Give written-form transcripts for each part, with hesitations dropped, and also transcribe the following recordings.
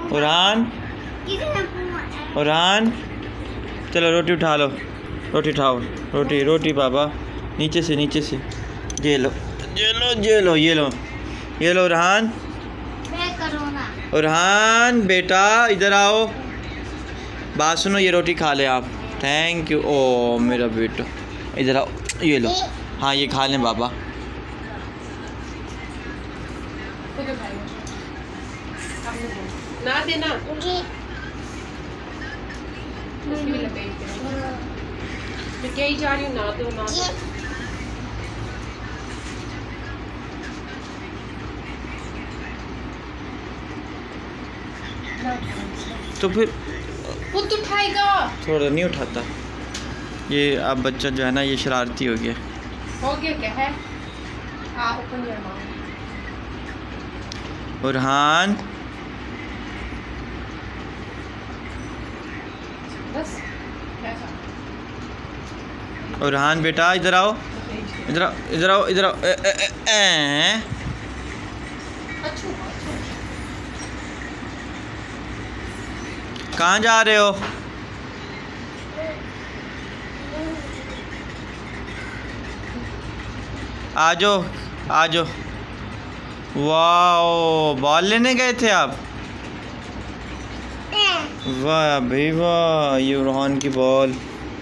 उरहान उरहान, चलो रोटी उठा लो, रोटी उठाओ, रोटी रोटी बाबा, नीचे से ये लो ये लो ये लो ये लो ये लो। उरहान उरहान बेटा इधर आओ, बात सुनो, ये रोटी खा ले आप। Thank you. ओ मेरा बेटा इधर आओ, ये लो। हाँ ये खा लें बाबा। ना देना मैं कहीं जा रही हूँ, ना दो ना दो। तो फिर खुद उठाएगा, थोड़ा नहीं उठाता ये। अब बच्चा जो है ना ये शरारती हो गया। क्या है? Open your mouth. उरहान बस उरहान बेटा इधर आओ, इधर आओ इधर आओ इधर आओ। कहाँ जा रहे हो? आ जाओ आ जाओ। वाह बॉल लेने गए थे आप? वाह भाई वाह, ये उरहान की बॉल।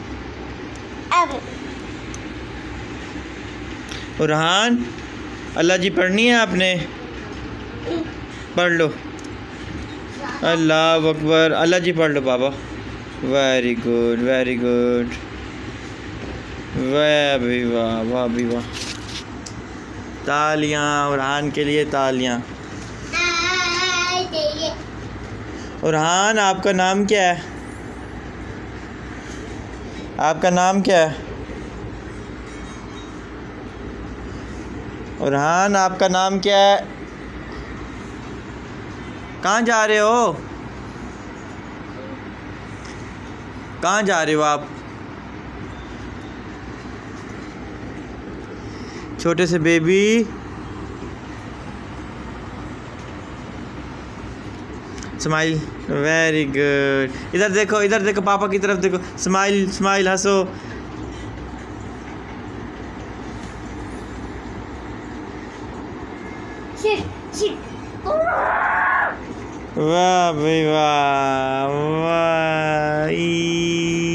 उरहान अल्लाह जी पढ़नी है आपने? पढ़ लो, अल्लाह अकबर, अल्लाह जी पढ़ लो बाबा। वेरी गुड वेरी गुड, वाह भाई वाह, वाह भाई वाह। तालियां उरहान के लिए, तालियां। उरहान आपका नाम क्या है? आपका नाम क्या है? उरहान आपका नाम क्या है? कहाँ जा रहे हो? कहाँ जा रहे हो आप? छोटे से बेबी, स्माइल, वेरी गुड। इधर देखो पापा की तरफ देखो, स्माइल स्माइल, हंसो। वाह भाई वाह वाह।